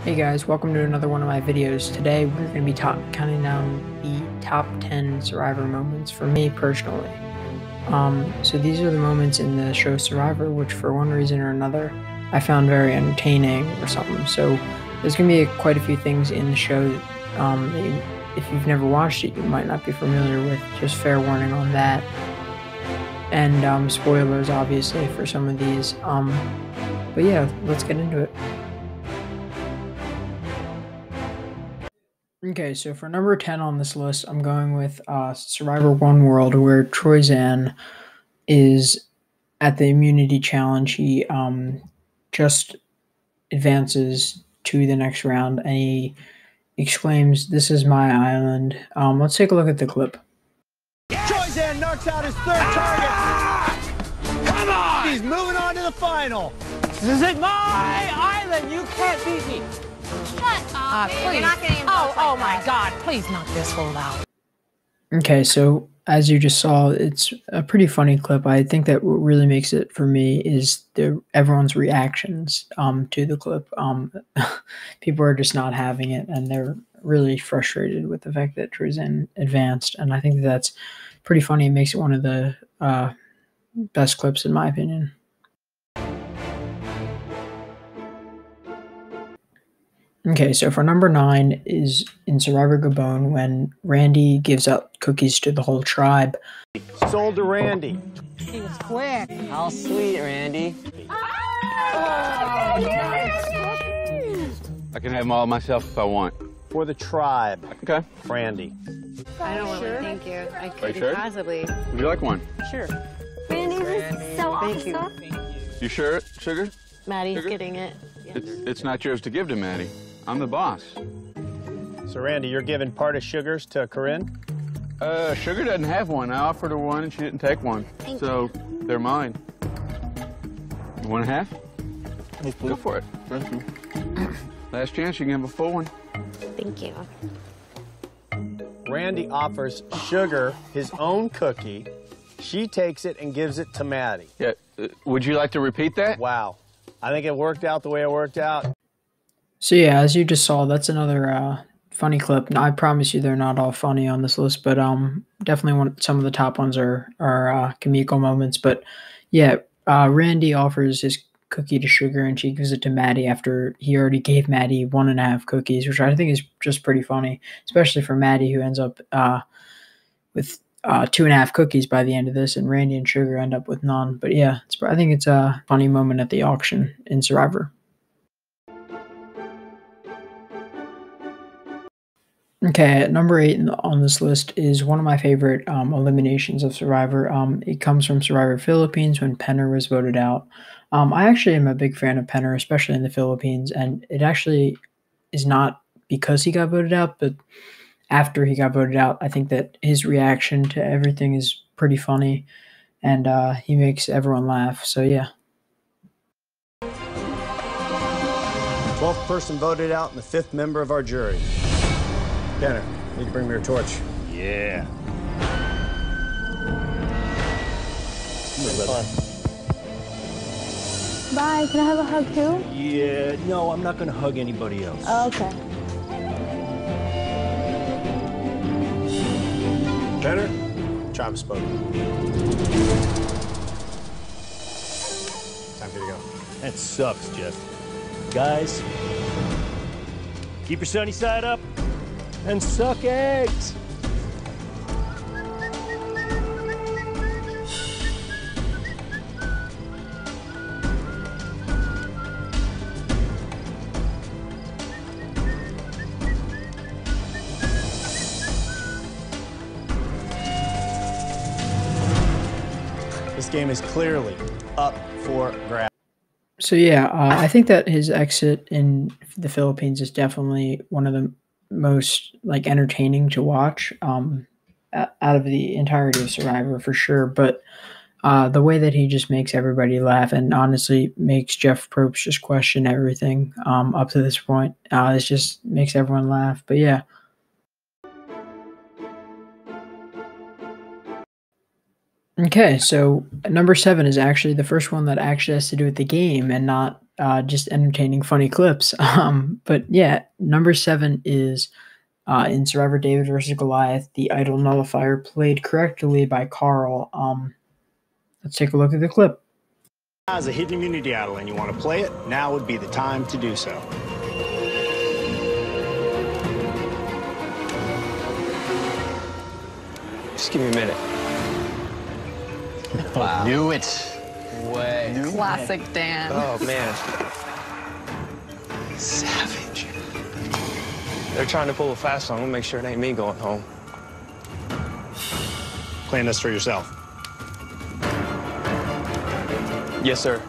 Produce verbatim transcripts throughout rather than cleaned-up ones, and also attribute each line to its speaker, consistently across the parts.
Speaker 1: Hey guys, welcome to another one of my videos. Today we're going to be top, counting down the top ten Survivor moments for me personally. Um, so these are the moments in the show Survivor which for one reason or another I found very entertaining or something. So there's going to be a, quite a few things in the show um, that you, if you've never watched it you might not be familiar with. Just fair warning on that. And um, spoilers obviously for some of these. Um, but yeah, let's get into it. Okay, so for number ten on this list, I'm going with uh, Survivor One World, where Troyzan is at the immunity challenge. He um, just advances to the next round, and he exclaims, "This is my island." Um, let's take a look at the clip.
Speaker 2: Troyzan knocks out his third target. Come on! He's moving on to the final.
Speaker 3: This is my island. You can't beat me.
Speaker 4: Shut up. Uh, please. You're not getting
Speaker 3: Oh, oh my God. Please knock this fool out.
Speaker 1: Okay, so as you just saw, it's a pretty funny clip. I think that what really makes it for me is the everyone's reactions um, to the clip. Um, people are just not having it, and they're really frustrated with the fact that Troyzan advanced. And I think that that's pretty funny. It makes it one of the uh, best clips in my opinion. Okay, so for number nine is in Survivor Gabon when Randy gives out cookies to the whole tribe.
Speaker 2: Sold to Randy.
Speaker 3: He was quick.
Speaker 5: How sweet, Randy.
Speaker 3: Oh, yes.
Speaker 6: I can have them all myself if I want.
Speaker 2: For the tribe.
Speaker 6: Okay.
Speaker 2: Randy.
Speaker 4: I don't want
Speaker 3: Sure.
Speaker 4: one, thank you. I couldn't
Speaker 6: sure?
Speaker 4: possibly.
Speaker 6: Would you like one?
Speaker 3: Sure.
Speaker 4: Randy, this is so
Speaker 3: Thank you.
Speaker 4: awesome.
Speaker 6: You sure, Sugar?
Speaker 3: Maddie's
Speaker 6: Sugar?
Speaker 3: getting it.
Speaker 6: It's, it's not yours to give to Maddie. I'm the boss.
Speaker 2: So, Randy, you're giving part of Sugars to Corinne?
Speaker 6: Uh, Sugar doesn't have one. I offered her one and she didn't take one.
Speaker 4: Thank
Speaker 6: so they're mine. You want a half?
Speaker 2: Yes, please.
Speaker 6: Go for it. Thank you. Last chance, you can have a full one.
Speaker 4: Thank you.
Speaker 2: Randy offers Sugar his own cookie. She takes it and gives it to Maddie.
Speaker 6: Yeah. Uh, would you like to repeat that?
Speaker 2: Wow. I think it worked out the way it worked out.
Speaker 1: So yeah, as you just saw, that's another uh, funny clip. Now, I promise you they're not all funny on this list, but um, definitely one, some of the top ones are, are uh, comical moments. But yeah, uh, Randy offers his cookie to Sugar and she gives it to Maddie after he already gave Maddie one and a half cookies, which I think is just pretty funny, especially for Maddie, who ends up uh, with uh, two and a half cookies by the end of this, and Randy and Sugar end up with none. But yeah, it's, I think it's a funny moment at the auction in Survivor. Okay, at number eight on this list is one of my favorite um, eliminations of Survivor. Um, it comes from Survivor Philippines when Penner was voted out. Um, I actually am a big fan of Penner, especially in the Philippines, and it actually is not because he got voted out, but after he got voted out, I think that his reaction to everything is pretty funny, and uh, he makes everyone laugh, so yeah.
Speaker 2: twelfth person voted out and the fifth member of our jury. Penner, you can bring me your torch. Yeah. Fun.
Speaker 7: Bye. Can I have a hug too?
Speaker 2: Yeah, no, I'm not going to hug anybody else.
Speaker 7: Oh, okay.
Speaker 2: Penner, chime spoke. Time for you to go.
Speaker 8: That sucks, Jeff. Guys, keep your sunny side up and suck eggs.
Speaker 2: This game is clearly up for grabs.
Speaker 1: So yeah, uh, I think that his exit in the Philippines is definitely one of the most like entertaining to watch um, out of the entirety of Survivor for sure. But uh, the way that he just makes everybody laugh and honestly makes Jeff Probst just question everything um, up to this point, uh, it just makes everyone laugh. But yeah. Okay, so number seven is actually the first one that actually has to do with the game and not uh, just entertaining, funny clips. Um, but yeah, number seven is uh, in Survivor David versus Goliath, the idol nullifier played correctly by Carl. Um, let's take a look at the clip.
Speaker 2: As a hidden immunity idol and you want to play it, now would be the time to do so.
Speaker 5: Just give me a minute. Wow.
Speaker 6: Knew it.
Speaker 5: Way.
Speaker 9: Classic Dan.
Speaker 5: Oh, man. Savage. They're trying to pull a fast one. I'm gonna make sure it ain't me going home.
Speaker 2: Plan this for yourself.
Speaker 5: Yes, sir.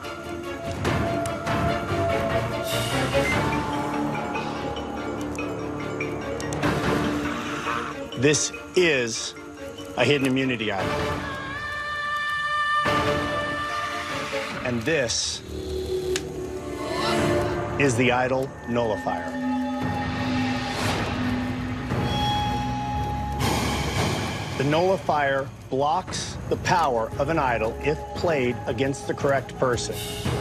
Speaker 2: This is a hidden immunity item. And this is the idol nullifier. The nullifier blocks the power of an idol if played against the correct person.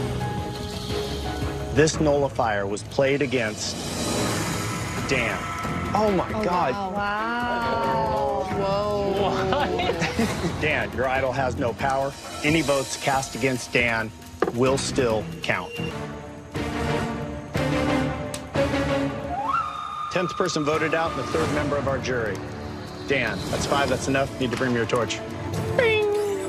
Speaker 2: This nullifier was played against Dan.
Speaker 5: Oh, my God.
Speaker 9: Wow. Whoa.
Speaker 2: Dan, your idol has no power. Any votes cast against Dan will still count. Tenth person voted out and the third member of our jury. Dan, that's five, that's enough. Need to bring me your torch. Bing!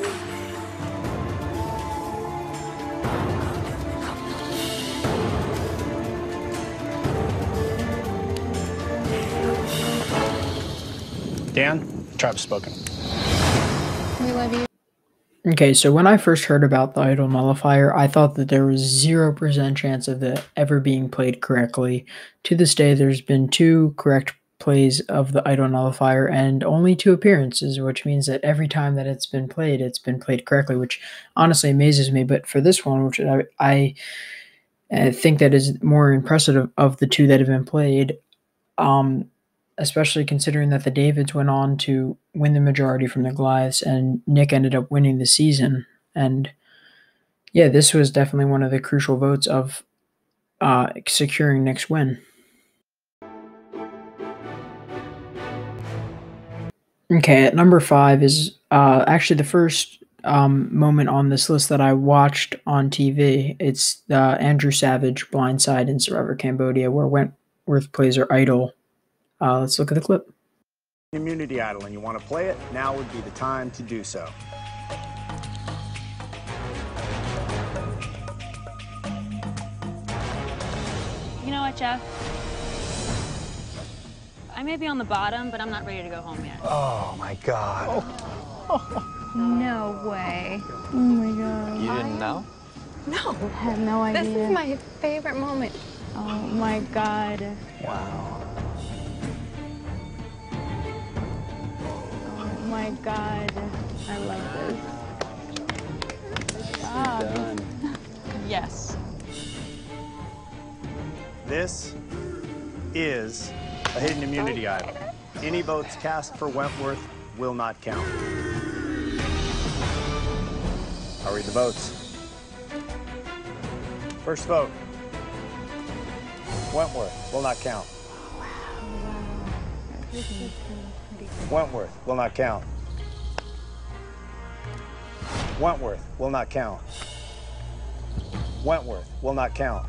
Speaker 2: Dan, tribe spoken.
Speaker 9: We love you.
Speaker 1: Okay, so when I first heard about the idol nullifier, I thought that there was zero percent chance of it ever being played correctly. To this day, there's been two correct plays of the idol nullifier and only two appearances, which means that every time that it's been played, it's been played correctly, which honestly amazes me. But for this one, which I, I uh, think that is more impressive of, of the two that have been played, um, especially considering that the Davids went on to win the majority from the Goliaths, and Nick ended up winning the season. And yeah, this was definitely one of the crucial votes of uh, securing Nick's win. Okay, at number five is uh, actually the first um, moment on this list that I watched on T V. It's uh, Andrew Savage blindside in Survivor Cambodia, where Wentworth plays her idol. Uh, let's look at the clip.
Speaker 2: Immunity idol and you want to play it, now would be the time to do so.
Speaker 10: You know what, Jeff? I may be on the bottom, but I'm not ready to go home yet.
Speaker 2: Oh my God.
Speaker 7: Oh. No way. Oh my God.
Speaker 5: You didn't know?
Speaker 7: No. I had no idea.
Speaker 4: This is my favorite moment.
Speaker 7: Oh my God.
Speaker 2: Wow.
Speaker 7: Oh my God. I love this. Good job.
Speaker 10: Yes.
Speaker 2: This is a hidden immunity item. Any votes cast for Wentworth will not count. I'll read the votes. First vote. Wentworth will not count. Wentworth will not count. Wentworth will not count. Wentworth will not count.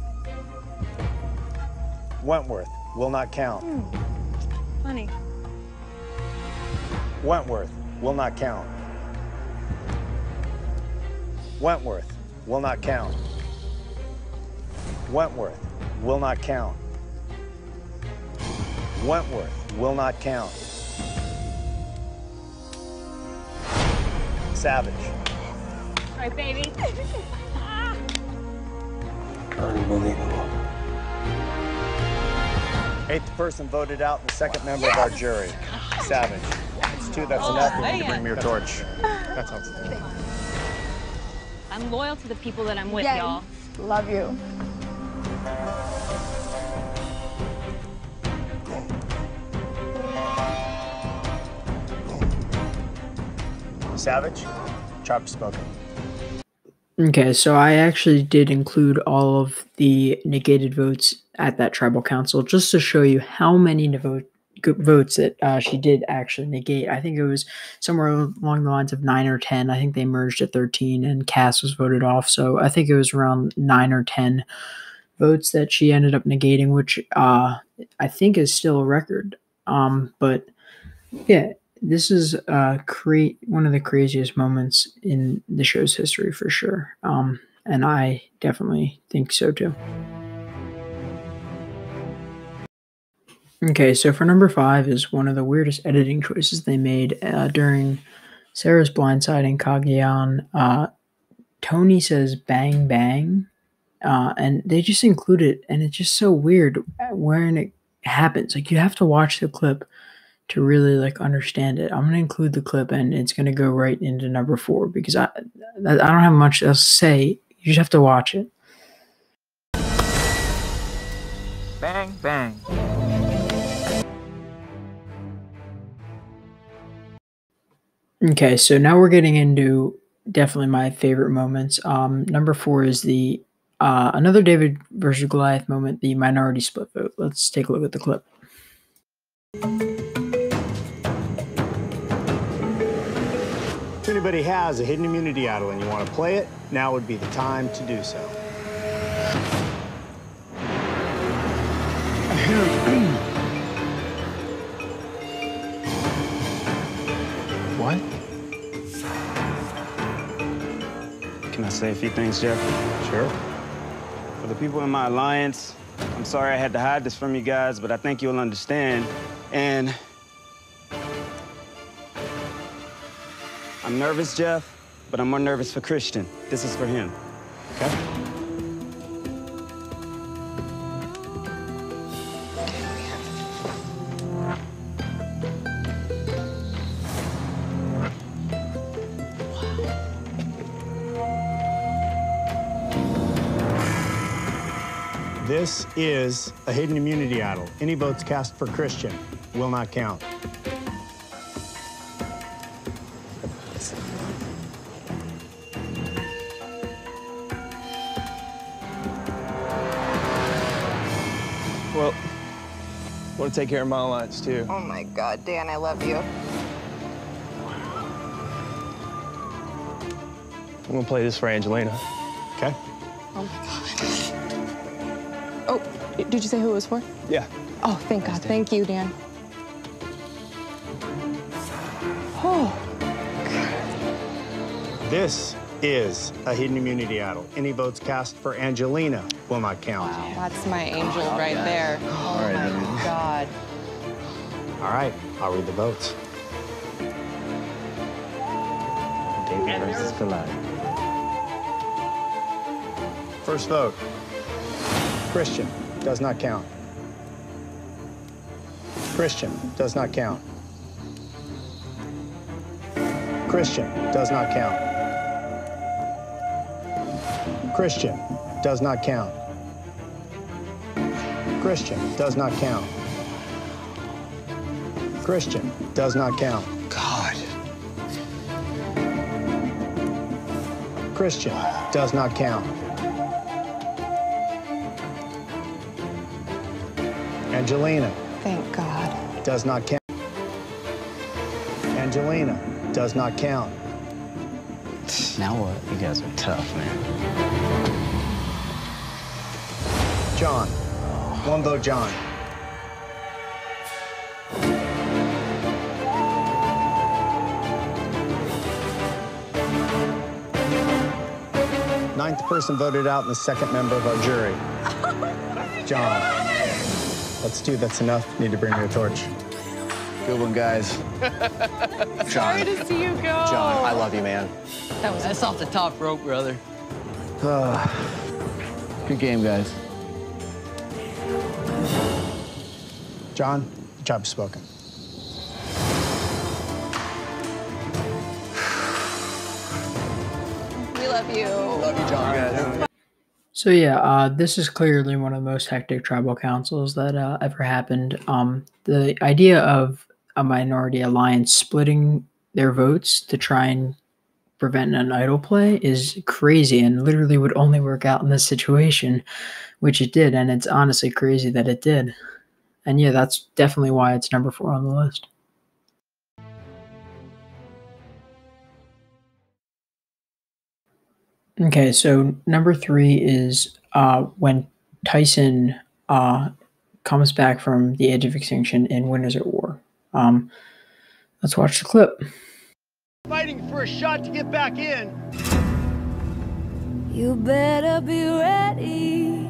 Speaker 2: Wentworth will not count.
Speaker 10: Hmm. Funny.
Speaker 2: Wentworth will not count. Wentworth will not count. Wentworth will not count. Wentworth will not count. Savage.
Speaker 10: All right, baby.
Speaker 5: Unbelievable.
Speaker 2: Eighth person voted out, the second member of our jury. Savage. It's two, that's enough. You need to bring me your torch. That's outstanding.
Speaker 10: I'm loyal to the people that I'm with,
Speaker 7: Yes.
Speaker 10: y'all.
Speaker 7: Love you.
Speaker 2: Savage, tribe spoken.
Speaker 1: Okay, so I actually did include all of the negated votes at that tribal council just to show you how many devo- go- votes that uh, she did actually negate. I think it was somewhere along the lines of nine or ten. I think they merged at thirteen and Cass was voted off. So I think it was around nine or ten votes that she ended up negating, which uh, I think is still a record. Um, but yeah, this is uh cra- one of the craziest moments in the show's history for sure. Um, and I definitely think so too. Okay, so for number five is one of the weirdest editing choices they made uh, during Sarah's blindsiding Kagyan. Uh, Tony says "bang bang," uh, and they just include it, and it's just so weird when it happens. Like you have to watch the clip to really like understand it. I'm gonna include the clip, and it's gonna go right into number four because I I don't have much else to say. You just have to watch it.
Speaker 11: Bang bang.
Speaker 1: Okay, so now we're getting into definitely my favorite moments. Um, number four is the uh, another David versus Goliath moment, the minority split vote. Let's take a look at the clip.
Speaker 2: If anybody has a hidden immunity idol and you want to play it, now would be the time to do so.
Speaker 5: What? Can I say a few things, Jeff?
Speaker 2: Sure.
Speaker 5: For the people in my alliance, I'm sorry I had to hide this from you guys, but I think you'll understand. And I'm nervous, Jeff, but I'm more nervous for Christian. This is for him.
Speaker 2: Okay. This is a hidden immunity idol. Any votes cast for Christian will not count.
Speaker 5: Well, I want to take care of my alliance, too.
Speaker 9: Oh my God, Dan, I love you.
Speaker 5: I'm going to play this for Angelina.
Speaker 2: Okay.
Speaker 9: Oh my God. Oh, did you say who it was for?
Speaker 5: Yeah.
Speaker 9: Oh, thank God. Thank you, Dan. Oh.
Speaker 2: This is a hidden immunity idol. Any votes cast for Angelina will not count.
Speaker 9: Wow, that's my angel right there. Oh my God.
Speaker 2: All right, I'll read the votes.
Speaker 5: David versus Goliath.
Speaker 2: First vote. Christian does not count. Christian does not count. Christian does not count. Christian does not count. Christian does not count. Christian does not count.
Speaker 5: God.
Speaker 2: Christian does not count. Angelina
Speaker 9: Thank God.
Speaker 2: does not count. Angelina does not count.
Speaker 5: Now what? You guys are tough, man.
Speaker 2: John. One vote, John. Ninth person voted out and the second member of our jury. John. That's two, that's enough. Need to bring me a torch.
Speaker 12: Good one, guys. John.
Speaker 9: Sorry to see you go.
Speaker 12: John, I love you, man.
Speaker 9: That was
Speaker 11: That's off the top rope, brother.
Speaker 12: Uh, good game, guys.
Speaker 2: John, the job is spoken.
Speaker 9: We love you.
Speaker 12: Love you, John.
Speaker 1: So yeah, uh, this is clearly one of the most hectic tribal councils that uh, ever happened. Um, the idea of a minority alliance splitting their votes to try and prevent an idol play is crazy and literally would only work out in this situation, which it did, and it's honestly crazy that it did. And yeah, that's definitely why it's number four on the list. Okay, so number three is uh, when Tyson uh, comes back from the edge of extinction in Winners at War. Um, let's watch the clip.
Speaker 13: Fighting for a shot to get back in.
Speaker 14: You better be ready.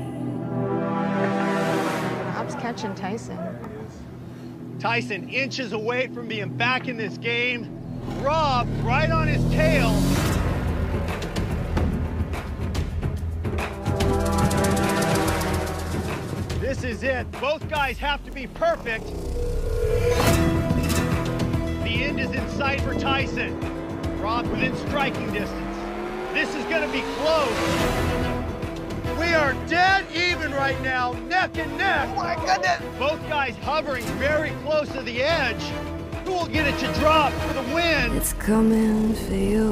Speaker 4: Rob's catching Tyson.
Speaker 13: Tyson inches away from being back in this game. Rob right on his tail. This is it. Both guys have to be perfect. The end is in sight for Tyson. Rob within striking distance. This is going to be close. We are dead even right now, neck and neck. Oh my goodness. Both guys hovering very close to the edge. Who will get it to drop for the win?
Speaker 14: It's coming for you.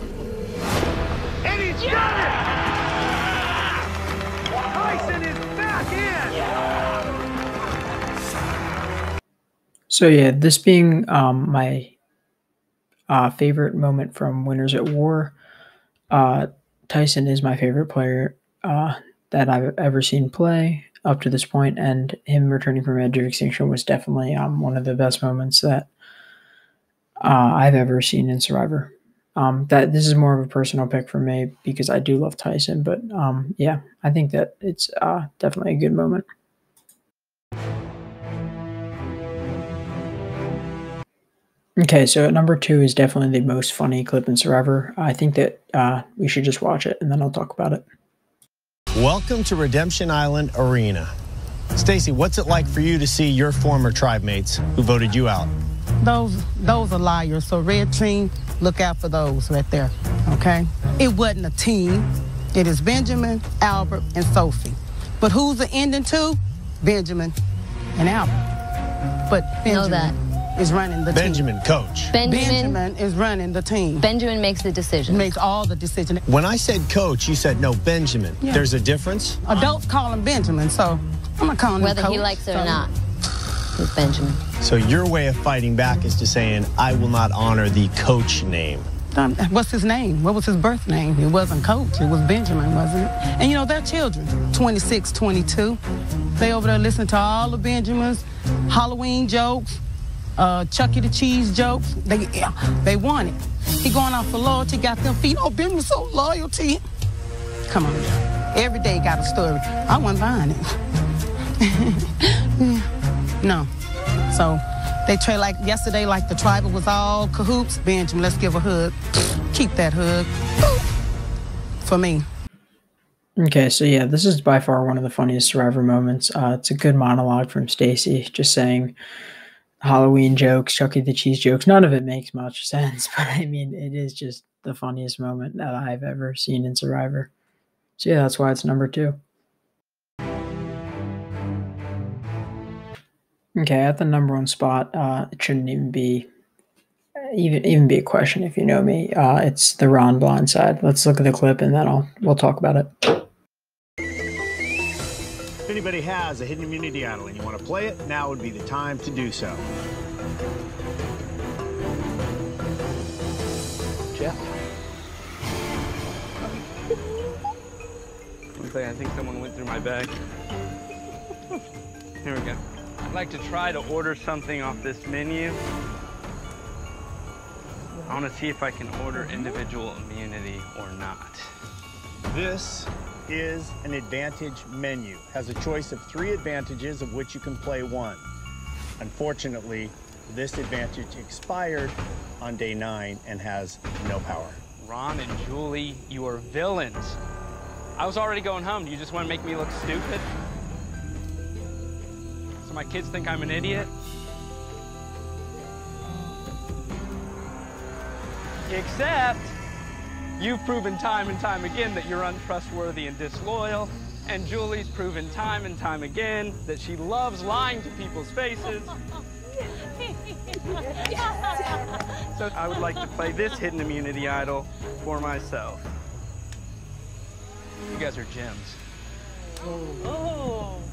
Speaker 13: And he's got it! Tyson is back in!
Speaker 1: So yeah, this being um, my uh, favorite moment from Winners at War, uh, Tyson is my favorite player uh, that I've ever seen play up to this point, and him returning from Edge of Extinction was definitely um, one of the best moments that uh, I've ever seen in Survivor. Um, that this is more of a personal pick for me because I do love Tyson, but um, yeah, I think that it's uh, definitely a good moment. Okay, so at number two is definitely the most funny clip in Survivor. I think that uh, we should just watch it and then I'll talk about it.
Speaker 2: Welcome to Redemption Island Arena. Stacy, what's it like for you to see your former tribe mates who voted you out?
Speaker 15: Those those are liars. So red team, look out for those right there, okay? It wasn't a team. It is Benjamin, Albert, and Sophie. But who's the ending to? Benjamin and Albert. But Benjamin
Speaker 16: know that.
Speaker 15: is running the
Speaker 2: Benjamin,
Speaker 15: team.
Speaker 2: coach.
Speaker 16: Benjamin,
Speaker 15: Benjamin is running the team.
Speaker 16: Benjamin makes the decision.
Speaker 15: Makes all the decisions.
Speaker 2: When I said coach, you said no, Benjamin.
Speaker 15: Yeah.
Speaker 2: There's a difference?
Speaker 15: Adults call him Benjamin, so I'm not calling him
Speaker 16: Whether
Speaker 15: coach.
Speaker 16: he likes it
Speaker 15: so.
Speaker 16: or not, it's Benjamin.
Speaker 2: So your way of fighting back is to saying, I will not honor the coach name.
Speaker 15: Um, what's his name? What was his birth name? It wasn't Coach. It was Benjamin, wasn't it? And, you know, they're children, twenty-six, twenty-two. They over there listening to all the Benjamins, Halloween jokes, uh, Chucky the Cheese jokes. They yeah, they want it. He going out for loyalty, got them feet. Oh, Benjamin's so loyalty. Come on. Every day got a story. I wasn't buying it. No. So they trade like yesterday, like the tribal was all cahoots. Benjamin, let's give a hug. Keep that hug. For me.
Speaker 1: Okay, so yeah, this is by far one of the funniest Survivor moments. Uh, it's a good monologue from Stacy, just saying Halloween jokes, Chucky the Cheese jokes. None of it makes much sense, but I mean, it is just the funniest moment that I've ever seen in Survivor. So yeah, that's why it's number two. Okay, at the number one spot, uh, it shouldn't even be even even be a question if you know me. Uh, it's the Ron blindside. Let's look at the clip and then I'll we'll talk about it.
Speaker 2: If anybody has a hidden immunity idol and you want to play it, now would be the time to do so.
Speaker 11: Jeff? Looks like I think someone went through my bag. Here we go. I'd like to try to order something off this menu. I want to see if I can order individual immunity or not.
Speaker 2: This is an advantage menu. Has a choice of three advantages of which you can play one. Unfortunately, this advantage expired on day nine and has no power.
Speaker 11: Ron and Julie, you are villains. I was already going home. Do you just want to make me look stupid? So my kids think I'm an idiot? Except, you've proven time and time again that you're untrustworthy and disloyal, and Julie's proven time and time again that she loves lying to people's faces. So I would like to play this hidden immunity idol for myself. You guys are gems.
Speaker 10: Oh.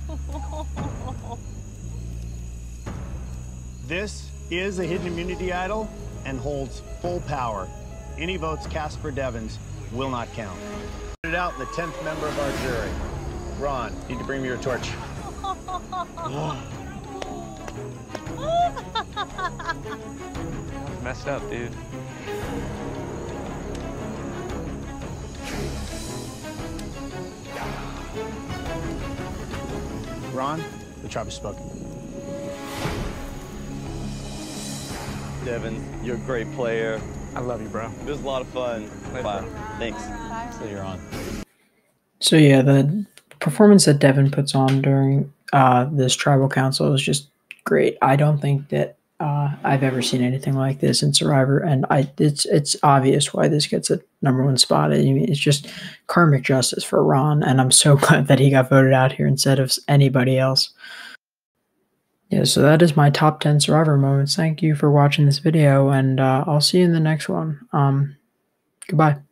Speaker 2: This is a hidden immunity idol and holds full power. Any votes cast for Devens will not count. Put it out the tenth member of our jury. Ron, need to bring me your torch.
Speaker 11: Messed up, dude.
Speaker 2: Ron, the tribe has spoken.
Speaker 17: Devin, you're a great player.
Speaker 11: I love you, bro.
Speaker 17: It was a lot of fun. Bye. Thanks.
Speaker 12: So you're on.
Speaker 1: So yeah, the performance that Devin puts on during uh, this tribal council is just great. I don't think that uh, I've ever seen anything like this in Survivor, and I it's it's obvious why this gets a number one spot. I mean, it's just karmic justice for Ron, and I'm so glad that he got voted out here instead of anybody else. Yeah, so that is my top ten Survivor moments. Thank you for watching this video, and uh, I'll see you in the next one. Um, goodbye.